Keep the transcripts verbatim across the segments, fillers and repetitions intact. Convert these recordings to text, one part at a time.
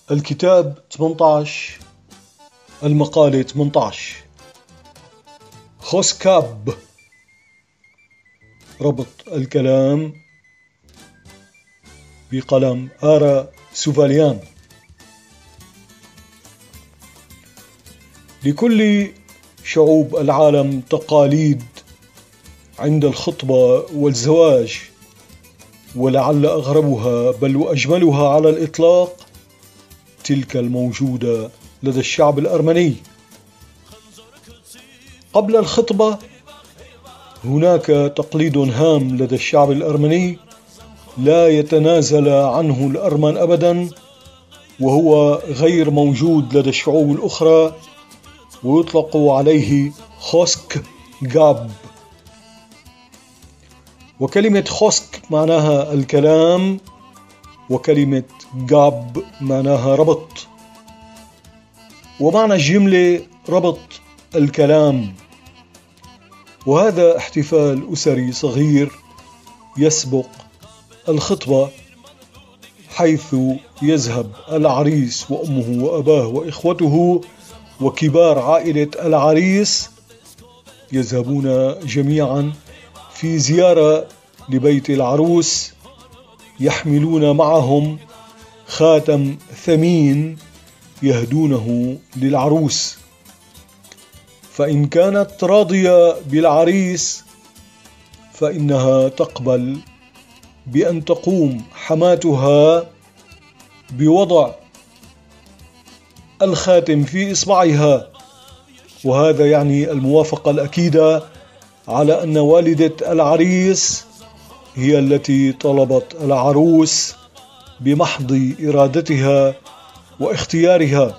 الكتاب ثمانية عشر، المقالة ثمانية عشر. خوسكاب، ربط الكلام بقلم آرا سوفاليان. لكل شعوب العالم تقاليد عند الخطبة والزواج، ولعل أغربها بل وأجملها على الإطلاق تلك الموجودة لدى الشعب الأرمني. قبل الخطبة هناك تقليد هام لدى الشعب الأرمني لا يتنازل عنه الأرمن أبدا، وهو غير موجود لدى الشعوب الأخرى، ويطلق عليه خوسك جاب. وكلمة خوسك معناها الكلام، وكلمة جاب معناها ربط، ومعنى الجملة ربط الكلام. وهذا احتفال أسري صغير يسبق الخطبة، حيث يذهب العريس وأمه وأباه وإخوته وكبار عائلة العريس، يذهبون جميعا في زيارة لبيت العروس، يحملون معهم خاتم ثمين يهدونه للعروس. فإن كانت راضية بالعريس فإنها تقبل بأن تقوم حماتها بوضع الخاتم في إصبعها، وهذا يعني الموافقة الأكيدة على أن والدة العريس هي التي طلبت العروس بمحض إرادتها واختيارها.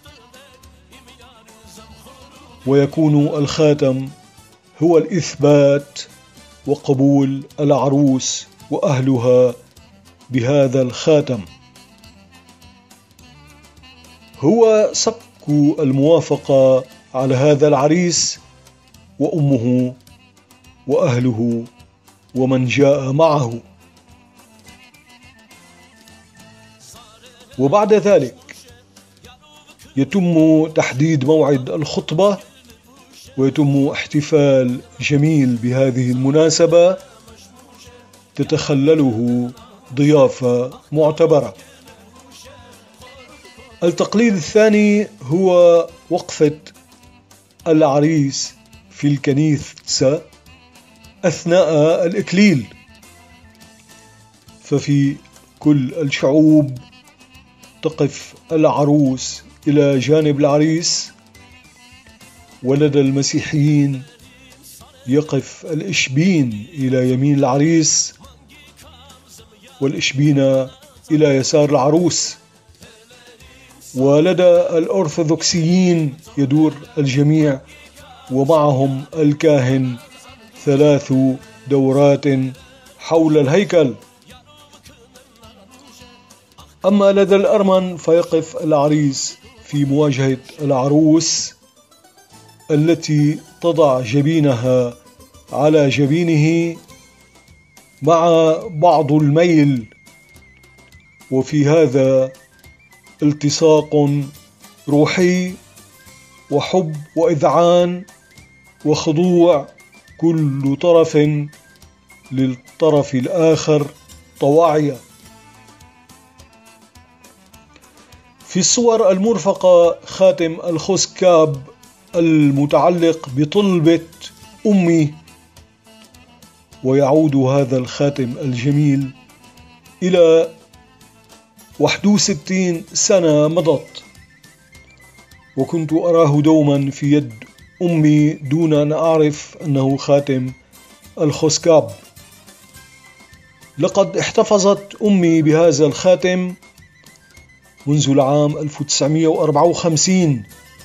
ويكون الخاتم هو الإثبات وقبول العروس وأهلها بهذا الخاتم، هو صك الموافقة على هذا العريس وأمه وأهله ومن جاء معه. وبعد ذلك يتم تحديد موعد الخطبة، ويتم احتفال جميل بهذه المناسبة تتخلله ضيافة معتبرة. التقليد الثاني هو وقفة العريس في الكنيسة أثناء الإكليل. ففي كل الشعوب تقف العروس إلى جانب العريس، ولدى المسيحيين يقف الإشبين إلى يمين العريس والإشبينة إلى يسار العروس، ولدى الأرثوذكسيين يدور الجميع ومعهم الكاهن ثلاث دورات حول الهيكل. أما لدى الأرمن فيقف العريس في مواجهة العروس التي تضع جبينها على جبينه مع بعض الميل، وفي هذا التصاق روحي وحب وإذعان وخضوع كل طرف للطرف الآخر طواعية. في الصور المرفقة خاتم الخوسكاب المتعلق بطلبة أمي، ويعود هذا الخاتم الجميل إلى واحد وستين سنة مضت، وكنت أراه دوما في يد أمي دون أن أعرف أنه خاتم الخوسكاب. لقد احتفظت أمي بهذا الخاتم منذ العام ألف وتسعمائة وأربعة وخمسين،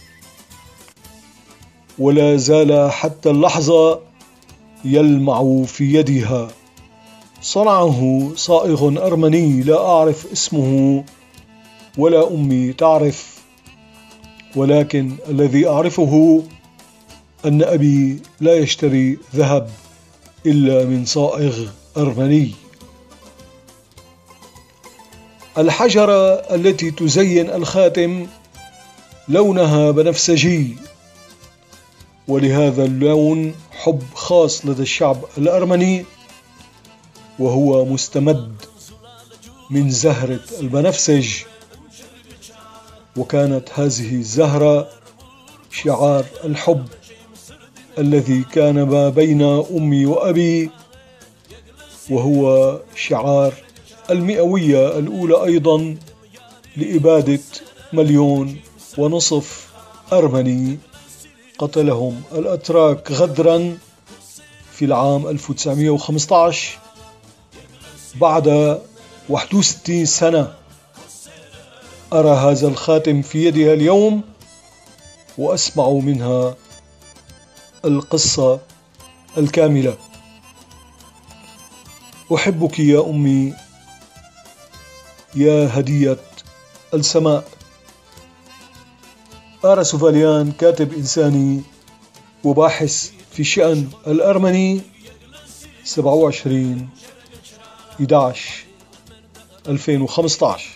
ولا زال حتى اللحظة يلمع في يدها. صنعه صائغ أرمني لا أعرف اسمه ولا أمي تعرف، ولكن الذي أعرفه أن أبي لا يشتري ذهب إلا من صائغ أرمني. الحجرة التي تزين الخاتم لونها بنفسجي، ولهذا اللون حب خاص لدى الشعب الأرمني، وهو مستمد من زهرة البنفسج. وكانت هذه الزهرة شعار الحب الذي كان ما بين أمي وأبي، وهو شعار المئوية الأولى أيضا لإبادة مليون ونصف أرمني قتلهم الأتراك غدرا في العام ألف وتسعمئة وخمسة عشر بعد واحد وستين سنة. أرى هذا الخاتم في يدها اليوم وأسمع منها القصة الكاملة. أحبك يا أمي يا هدية السماء. آرا سوفاليان كاتب إنساني وباحث في الشأن الأرمني، سبعة وعشرين أحد عشر ألفين وخمسة عشر.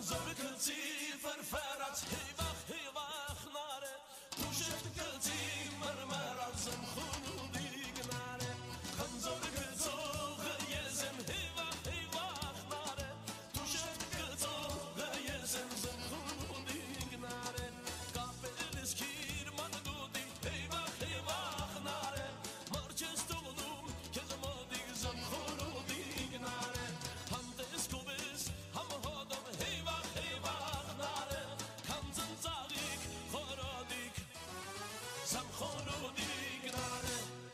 zor kılti farfarat hevach hevach nare pushet kılti marmarat zam khunu dignare kan zor kılto yezem hevach hevach nare pushet kılto yezem zam khunu dignare kapel skir man dudim hevach hevach nare marches tolum kezmo dig zam khunu dignare handes kubes ham hodam hevach hevach nare kanzen zadik khorodik zam khunu dignare